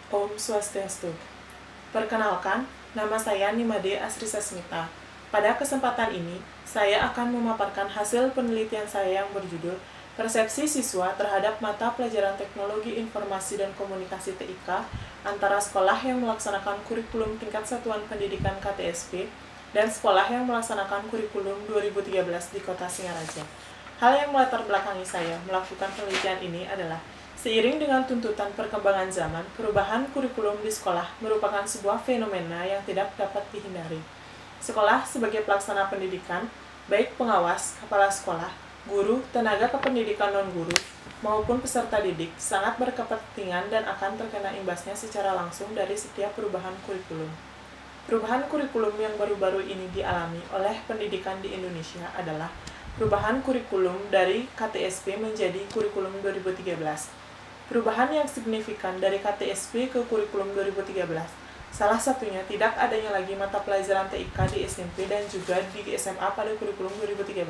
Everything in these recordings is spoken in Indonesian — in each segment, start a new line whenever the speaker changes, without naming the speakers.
Om Swastiastu. Perkenalkan, nama saya Nimade Asri Sasmita. Pada kesempatan ini, saya akan memaparkan hasil penelitian saya yang berjudul Persepsi Siswa Terhadap Mata Pelajaran Teknologi Informasi dan Komunikasi TIK antara sekolah yang melaksanakan kurikulum tingkat satuan pendidikan KTSP dan sekolah yang melaksanakan kurikulum 2013 di Kota Singaraja. Hal yang melatar belakangi saya melakukan penelitian ini adalah seiring dengan tuntutan perkembangan zaman, perubahan kurikulum di sekolah merupakan sebuah fenomena yang tidak dapat dihindari. Sekolah sebagai pelaksana pendidikan, baik pengawas, kepala sekolah, guru, tenaga kependidikan non-guru, maupun peserta didik, sangat berkepentingan dan akan terkena imbasnya secara langsung dari setiap perubahan kurikulum. Perubahan kurikulum yang baru-baru ini dialami oleh pendidikan di Indonesia adalah perubahan kurikulum dari KTSP menjadi kurikulum 2013. Perubahan yang signifikan dari KTSP ke kurikulum 2013, salah satunya tidak adanya lagi mata pelajaran TIK di SMP dan juga di SMA pada kurikulum 2013.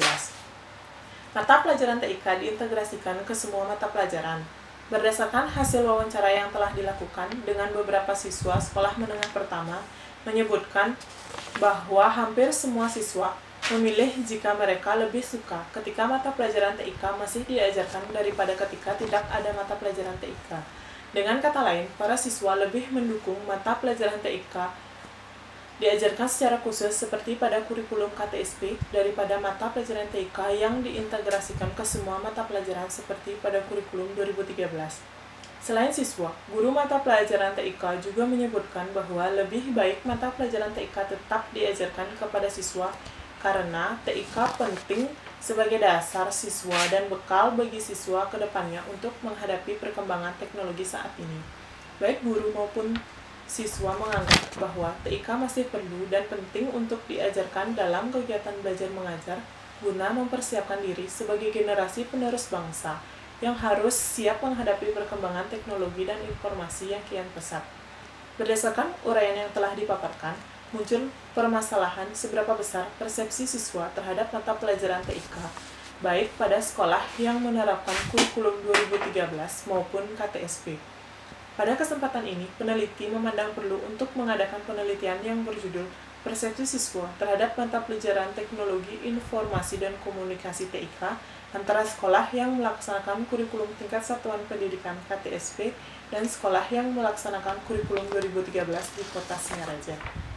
Mata pelajaran TIK diintegrasikan ke semua mata pelajaran. Berdasarkan hasil wawancara yang telah dilakukan dengan beberapa siswa sekolah menengah pertama, menyebutkan bahwa hampir semua siswa memilih jika mereka lebih suka ketika mata pelajaran TIK masih diajarkan daripada ketika tidak ada mata pelajaran TIK. Dengan kata lain, para siswa lebih mendukung mata pelajaran TIK diajarkan secara khusus seperti pada kurikulum KTSP daripada mata pelajaran TIK yang diintegrasikan ke semua mata pelajaran seperti pada kurikulum 2013. Selain siswa, guru mata pelajaran TIK juga menyebutkan bahwa lebih baik mata pelajaran TIK tetap diajarkan kepada siswa karena TIK penting sebagai dasar siswa dan bekal bagi siswa ke depannya untuk menghadapi perkembangan teknologi saat ini. Baik guru maupun siswa menganggap bahwa TIK masih perlu dan penting untuk diajarkan dalam kegiatan belajar mengajar guna mempersiapkan diri sebagai generasi penerus bangsa yang harus siap menghadapi perkembangan teknologi dan informasi yang kian pesat. Berdasarkan uraian yang telah dipaparkan, muncul permasalahan seberapa besar persepsi siswa terhadap mata pelajaran TIK, baik pada sekolah yang menerapkan kurikulum 2013 maupun KTSP. Pada kesempatan ini, peneliti memandang perlu untuk mengadakan penelitian yang berjudul Persepsi Siswa Terhadap Mata Pelajaran Teknologi Informasi dan Komunikasi TIK antara sekolah yang melaksanakan kurikulum tingkat satuan pendidikan KTSP dan sekolah yang melaksanakan kurikulum 2013 di Kota Singaraja.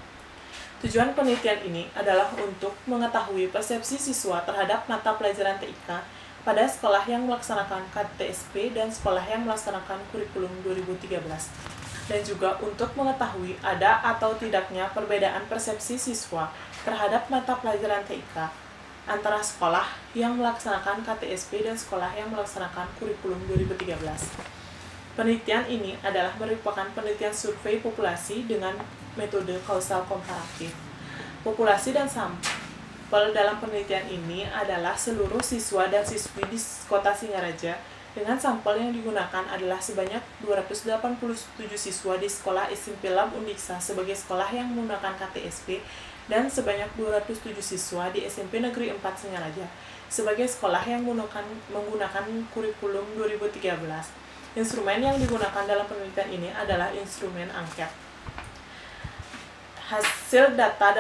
Tujuan penelitian ini adalah untuk mengetahui persepsi siswa terhadap mata pelajaran TIK pada sekolah yang melaksanakan KTSP dan sekolah yang melaksanakan kurikulum 2013, dan juga untuk mengetahui ada atau tidaknya perbedaan persepsi siswa terhadap mata pelajaran TIK antara sekolah yang melaksanakan KTSP dan sekolah yang melaksanakan kurikulum 2013. Penelitian ini adalah merupakan penelitian survei populasi dengan metode kausal komparatif. Populasi dan sampel dalam penelitian ini adalah seluruh siswa dan siswi di Kota Singaraja, dengan sampel yang digunakan adalah sebanyak 287 siswa di Sekolah SMP Lam Undiksa sebagai sekolah yang menggunakan KTSP dan sebanyak 207 siswa di SMP Negeri 4 Singaraja sebagai sekolah yang menggunakan kurikulum 2013. Instrumen yang digunakan dalam penelitian ini adalah instrumen angket. Data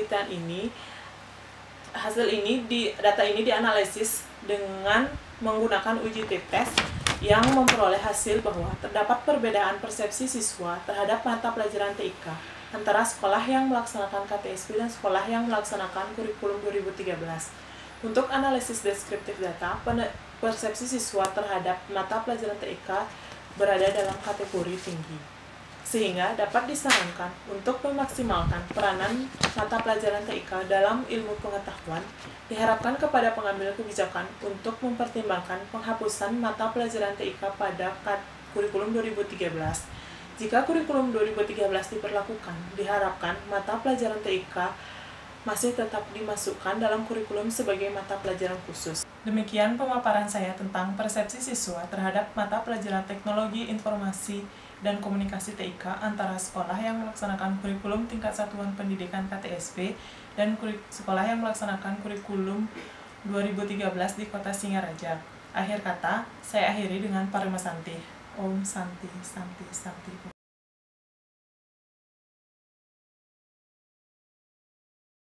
ini dianalisis dengan menggunakan uji t-test yang memperoleh hasil bahwa terdapat perbedaan persepsi siswa terhadap mata pelajaran TIK antara sekolah yang melaksanakan KTSP dan sekolah yang melaksanakan kurikulum 2013. Untuk analisis deskriptif data, persepsi siswa terhadap mata pelajaran TIK berada dalam kategori tinggi, sehingga dapat disarankan untuk memaksimalkan peranan mata pelajaran TIK dalam ilmu pengetahuan. Diharapkan kepada pengambil kebijakan untuk mempertimbangkan penghapusan mata pelajaran TIK pada kurikulum 2013. Jika kurikulum 2013 diperlakukan, diharapkan mata pelajaran TIK masih tetap dimasukkan dalam kurikulum sebagai mata pelajaran khusus. Demikian pemaparan saya tentang persepsi siswa terhadap mata pelajaran teknologi informasi dan komunikasi TIK antara sekolah yang melaksanakan kurikulum tingkat satuan pendidikan KTSP dan sekolah yang melaksanakan kurikulum 2013 di Kota Singaraja. Akhir kata, saya akhiri dengan Parima Santi. Om Santi, Santi, Santi.